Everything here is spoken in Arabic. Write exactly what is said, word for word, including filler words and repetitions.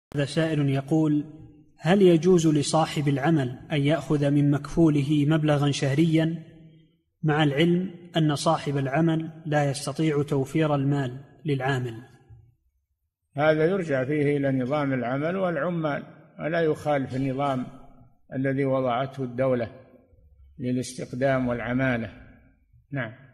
هذا سائل يقول: هل يجوز لصاحب العمل أن يأخذ من مكفوله مبلغا شهريا مع العلم أن صاحب العمل لا يستطيع توفير المال للعامل؟ هذا يرجع فيه إلى نظام العمل والعمال، ولا يخالف النظام الذي وضعته الدولة للاستقدام والعمالة. نعم.